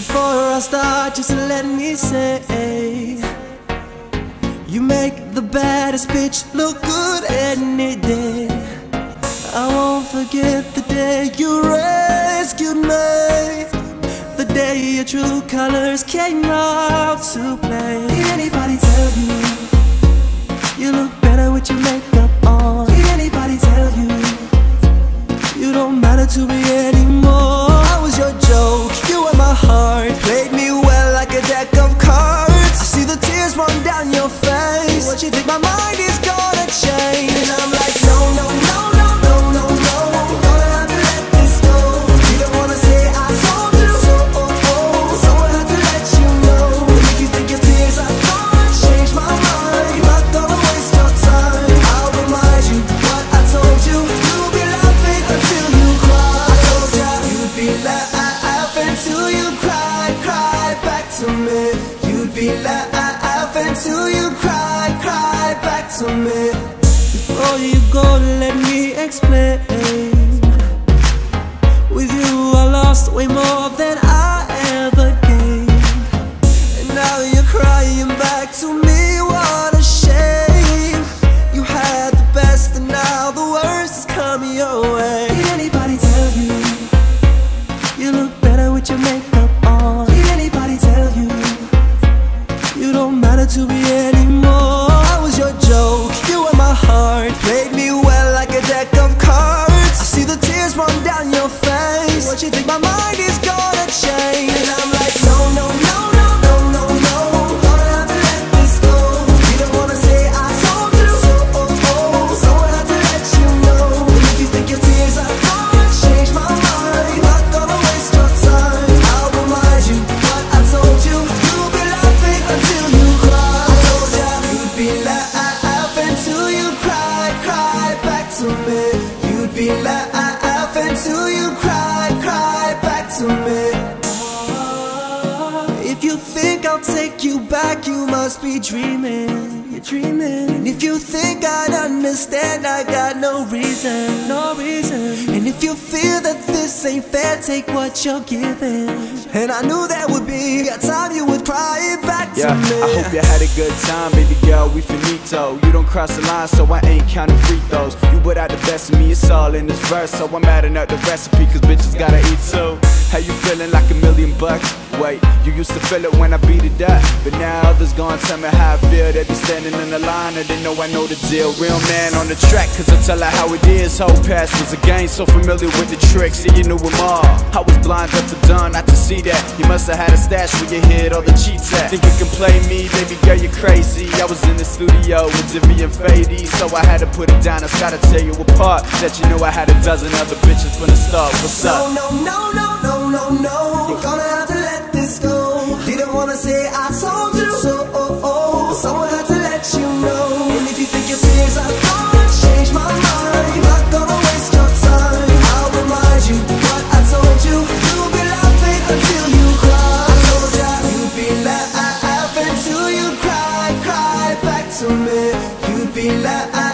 Before I start, just let me say, you make the baddest bitch look good any day. I won't forget the day you rescued me, the day your true colors came out to play. Did anybody tell you you look better with your makeup on? Did anybody tell you you don't matter to me anymore? I was your joke, you were my heart, played me well like a deck of cards. I see the tears run down your face. What you think my mind is gonna change? And I'm like, no, no, no, no, no, no, no, I'm gonna have to let this go. You don't wanna say I told you so, so I have to let you know. If you think your tears are gonna change my mind, I'm not gonna waste your time. I'll remind you what I told you. You'll be laughing until you cry. I told ya you'd be laughing till you cry, cry back to me. You'd be laughing till you cry, cry back to me. Before you go, let me explain. With you I lost way more than I ever gained, and now you're crying back to me. What a shame. You had the best and now the worst is coming your way. Did anybody tell you you look better with your makeup on? Did anybody tell you you don't matter to me anymore? I was your joke, you were my heart, played me well like a deck of cards. I see the tears run down your face. What you think my mind is gonna change? And I'm like, no, no, no, no, no, no, no, I'm gonna have to let this go. You don't wanna say I told you so, so I have to let you know. And if you think your tears are gonna change my mind, I'm not gonna waste your time. I'll remind you what I told you. You'll be laughing until you cry. I told ya you'd be laughing till you cry, cry back to me. You'd be laughing till you cry, cry back to me. If you think I'll take you back, you must be dreaming. You're dreaming. And if you think I'd understand, I got no reason, no reason. And if you feel that this ain't fair, take what you're giving. And I knew there would be a time you would cry it back to me. I hope you had a good time, baby girl, we finito. You don't cross the line, so I ain't counting free throws. You put out the best of me, it's all in this verse. So I'm adding up the recipe, cause bitches gotta eat too. How you feeling, like $1,000,000? Wait, you used to feel it when I beat it up, but now others gonna tell me how I feel. They be standing in the line and they know I know the deal. Real man on the track, cause I tell her how it is. Whole past was a game, so familiar with the tricks, see you knew them all. I was blind up to done, not to see that. You must have had a stash where you hid all the cheats at. Think you can play me, baby girl, you're crazy. I was in the studio with Jimmy and Fady, so I had to put it down. I gotta tear you apart. Let you know I had a dozen other bitches from the start. What's up? No, no, no, no, no, no, no. You're gonna have to let this go. Didn't wanna say I told you so, someone had to let you know. And if you think your tears are gonna change my mind, I'm not gonna waste your time. I'll remind you what I told you. You'll be laughing until you cry. I told ya you'd be laughing till you cry, cry back to me. You'd be laughing